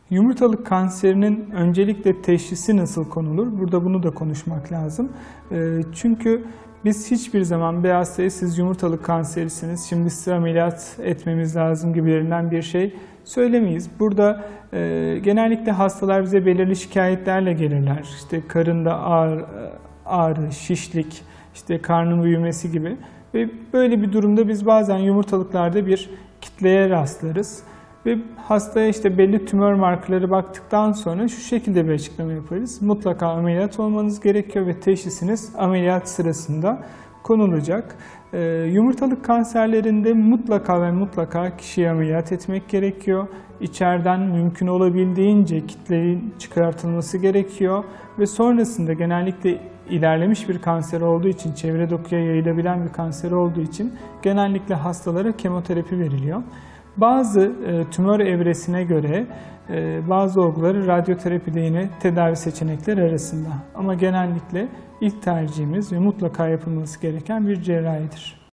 Yumurtalık kanserinin öncelikle teşhisi nasıl konulur? Burada bunu da konuşmak lazım. Çünkü biz hiçbir zaman bir hastaya siz yumurtalık kanserisiniz, şimdi size ameliyat etmemiz lazım gibilerinden bir şey söylemeyiz. Burada genellikle hastalar bize belirli şikayetlerle gelirler. İşte karında ağrı, şişlik, işte karnın büyümesi gibi. Ve böyle bir durumda biz bazen yumurtalıklarda bir kitleye rastlarız. Ve hastaya işte belli tümör markaları baktıktan sonra şu şekilde bir açıklama yaparız. Mutlaka ameliyat olmanız gerekiyor ve teşhisiniz ameliyat sırasında konulacak. Yumurtalık kanserlerinde mutlaka ve mutlaka kişiyi ameliyat etmek gerekiyor. İçeriden mümkün olabildiğince kitlenin çıkartılması gerekiyor. Ve sonrasında genellikle ilerlemiş bir kanser olduğu için, çevre dokuya yayılabilen bir kanser olduğu için genellikle hastalara kemoterapi veriliyor. Bazı tümör evresine göre bazı olguları radyoterapi de yine tedavi seçenekleri arasında. Ama genellikle ilk tercihimiz ve mutlaka yapılması gereken bir cerrahidir.